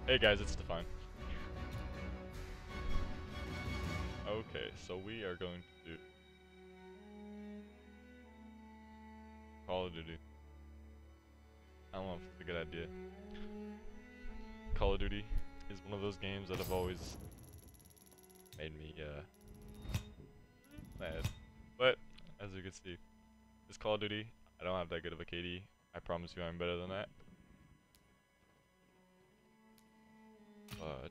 Hey guys, it's Stefan. Okay, so we are going to do Call of Duty. I don't know if it's a good idea. Call of Duty is one of those games that have always made me mad. But as you can see, this Call of Duty, I don't have that good of a KD. I promise you I'm better than that. But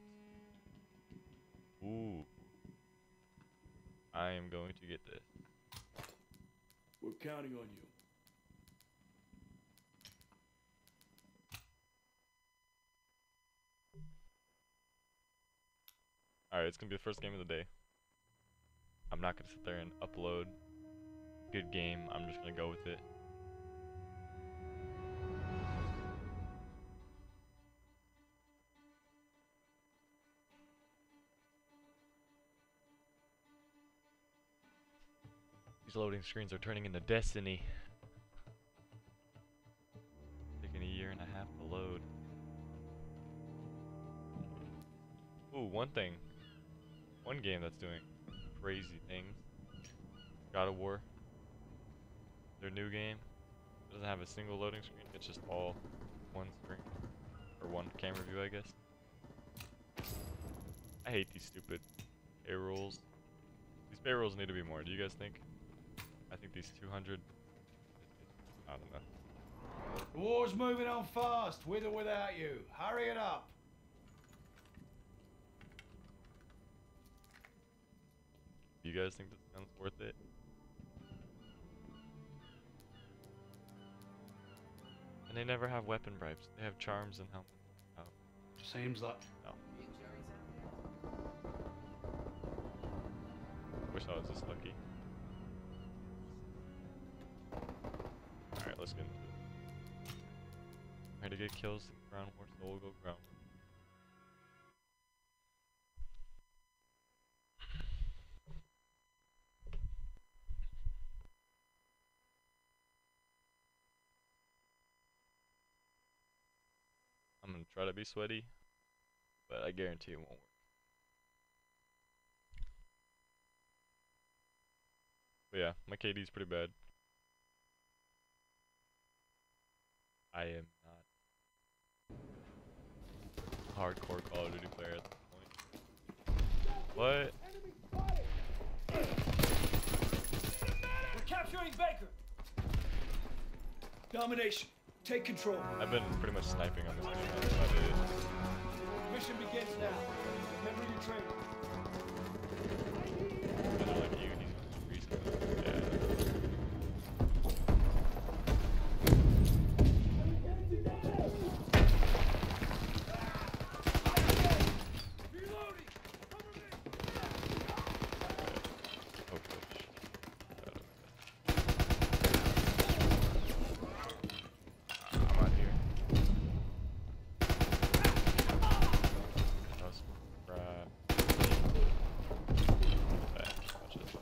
ooh, I am going to get this. We're counting on you. Alright, it's gonna be the first game of the day. I'm not gonna sit there and upload good game. I'm just gonna go with it. These loading screens are turning into Destiny. Taking a year and a half to load. Ooh, one game that's doing crazy things. God of War. Their new game doesn't have a single loading screen. It's just all one screen or one camera view, I guess. I hate these stupid payrolls. These payrolls need to be more. Do you guys think? I think these 200. I don't know. The war's moving on fast, with or without you. Hurry it up. Do you guys think this gun's worth it? And they never have weapon bribes. They have charms and helmets. Oh, Seems like... no. Wish I was this lucky. Alright, let's get into it. Ready to get kills, ground war, so we'll go ground war. I'm gonna try to be sweaty, but I guarantee it won't work. But yeah, my KD's pretty bad. I am not a hardcore Call of Duty player at this point. What? We're capturing Baker! Domination. Take control. I've been pretty much sniping on this game. That's about it. Mission begins now. Remember your training. And they're like, he's recently. Yeah. Reloading! Cover me! Oh, push. I'm out here. That was crap. Watch this.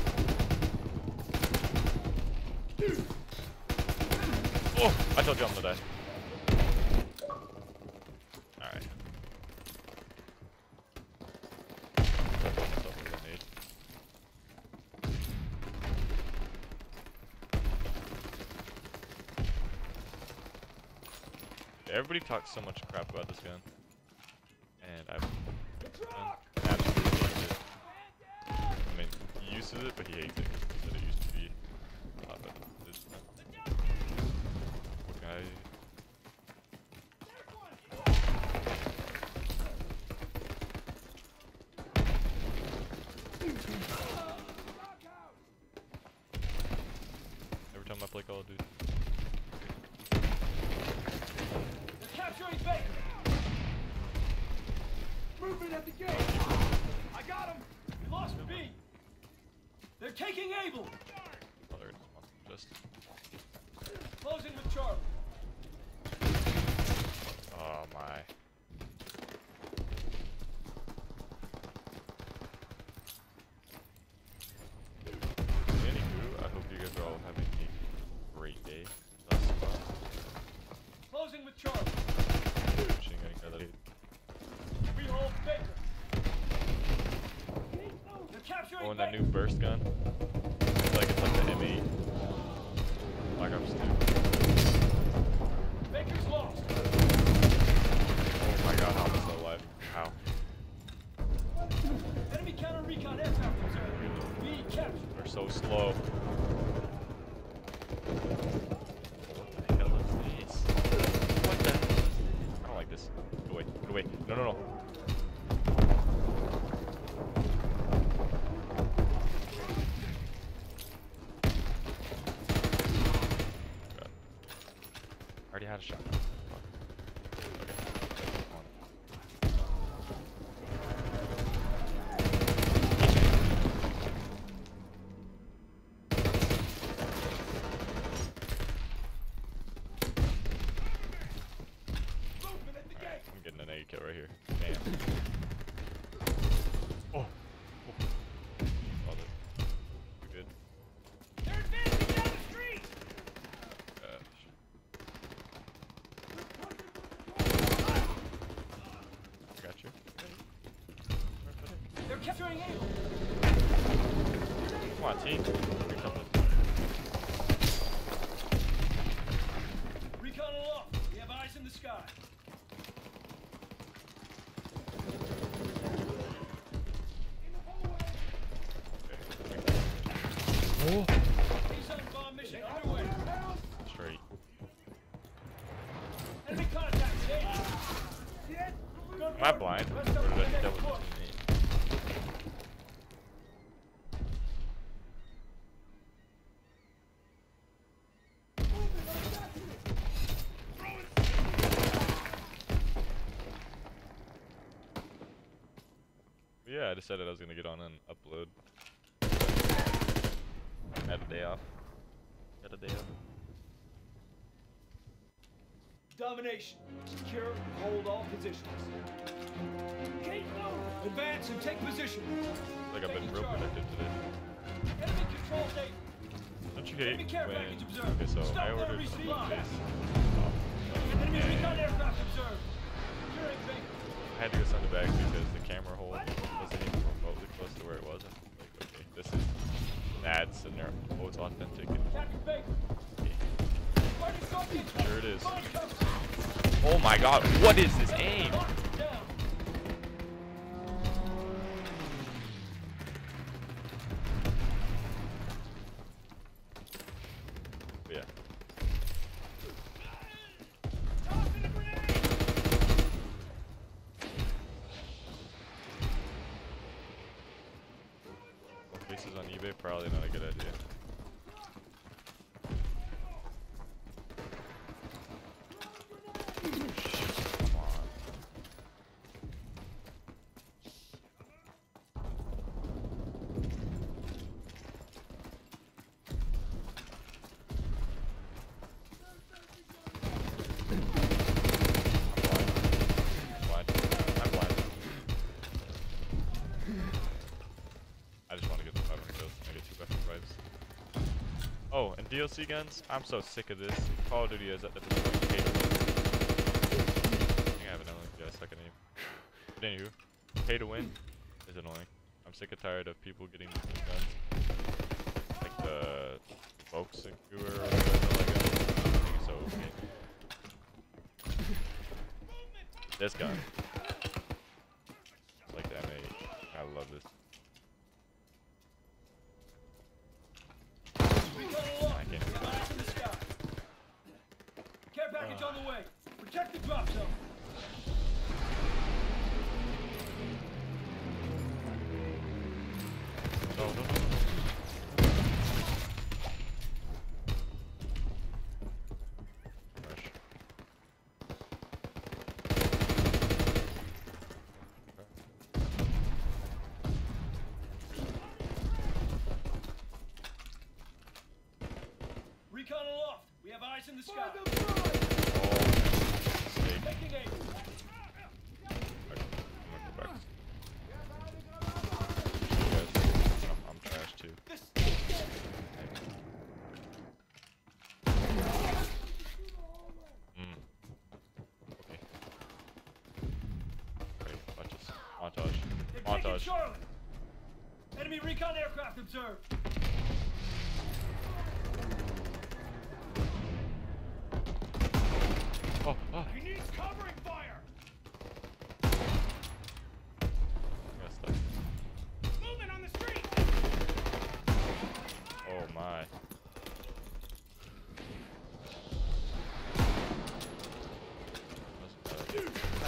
Oh! I told you I'm gonna die. Alright. Myself a grenade. Everybody talks so much crap about this gun, and I've absolutely hated it. I mean, he uses it, but he hates it. He said it used to be a lot better. It's not. What can I? Every time I play Call of Duty. We're capturing Baker! Movement at the gate! I got him! We lost B! They're taking Able! Oh, they're just. Closing with Charlie. Oh my. Anywho, I hope you guys are all having a great day thus far. Closing with Charlie. Machine gun got it. throwing that new burst gun. It's like the M8. Black Ops 2. Baker's lost. Oh my god, I'm still alive. Ow. Enemy counter recon aircraft observed. Be captured. They're so slow. What the hell is this? What the? I don't like this. Get away. Get away. No, no, no. God. I already had a shot. Fuck. Okay. Come on. Movement at the gate. I'm getting an A kill right here. Damn. Oh. Oh. All good. We good. They're advancing down the street. Got you. They're capturing A. Come on, team. Do something. Recon aloft. We have eyes in the sky. Oh. A-zone bomb mission underway. Straight. Enemy contact. Am I blind? Or did I think that was just me? Yeah, I decided I was gonna get on and upload. Had a day off. Had a day off. Domination. Secure and hold all positions. Gate low. Advance and take position. Like I've been real productive today. Enemy control data. Don't you hate Enemy care when? package observed. Okay, so Stop I there, ordered some resupply. this. Enemy And recon aircraft observed. Securing Baker. I had to go send it back because the camera hole wasn't even remotely close to where it was. And like, okay, this is ads and they're oh, it's authentic. And Captain Baker. Fighting Soviets. sure it is. Find cover. Oh my god, what is this aim? Lock it down. But yeah. Tossing a grenade. Faces on eBay, probably not a good idea. Come on. I'm blind. I just want to get the 500 kills. I get 2 weapon vibes. Oh, and DLC guns? I'm so sick of this. Call of Duty is at the point pay to win. I think I have an LMG, second name. But anywho, pay to win is annoying. I'm sick and tired of people getting these new guns. Like the Volks and Cooler or whatever like that. I think it's so okay. This gun. It's like the M8. I love this. Recon I aloft. can't. We have eyes in the sky. Care package on the way. Protect the drop zone. No, no, no, no. Rush. Recon aloft. We have eyes in the sky. Oh, mistake. Taking aim. I'm gonna go back. Yes, I'm trash too. This. Okay. Ready, watch this. Montage. They're taking Montage. Charlie. Enemy recon aircraft observed. Oh, oh. He needs covering fire. Got stuck. Movement on the street. Oh my. That's bad.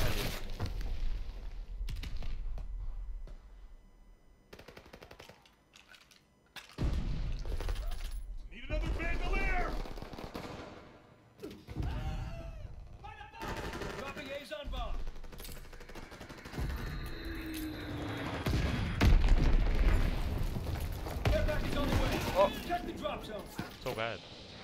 Need another bandolier. Dropping Azon bomb. Airback is on the way. Oh. Check the drop zone. So bad.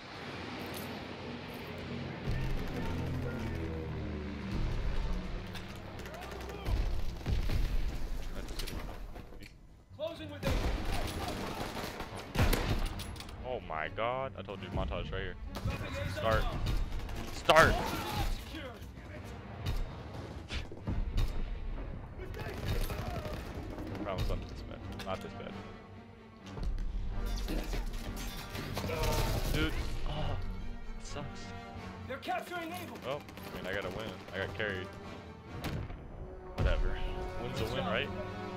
Closing with A. Oh my god. I told you montage right here. Dropping Azon Start. bomb. Start! Secured. Promise not this bad. Not this bad. Dude. Oh. It sucks. They're capturing Naval. Well, I mean, I gotta win. I got carried. Whatever. Win's a win, right?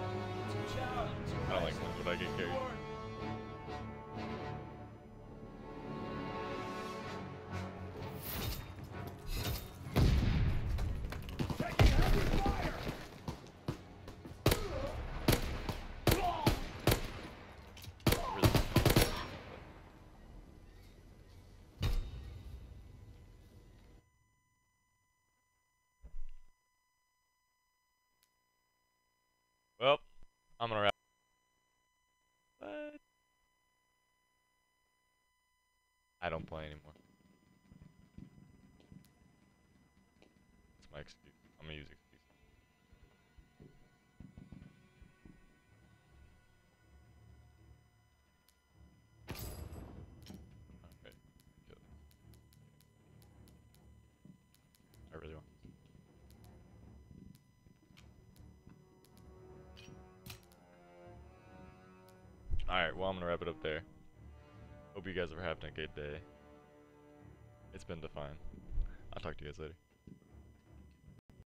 I don't like wins when I get carried. Really. Well, I'm gonna wrap. What? I don't play anymore. That's my excuse. I'm gonna use excuse. Alright. Kill it. I really want. Alright, well, I'm gonna wrap it up there. Hope you guys are having a good day. It's been Define. I'll talk to you guys later.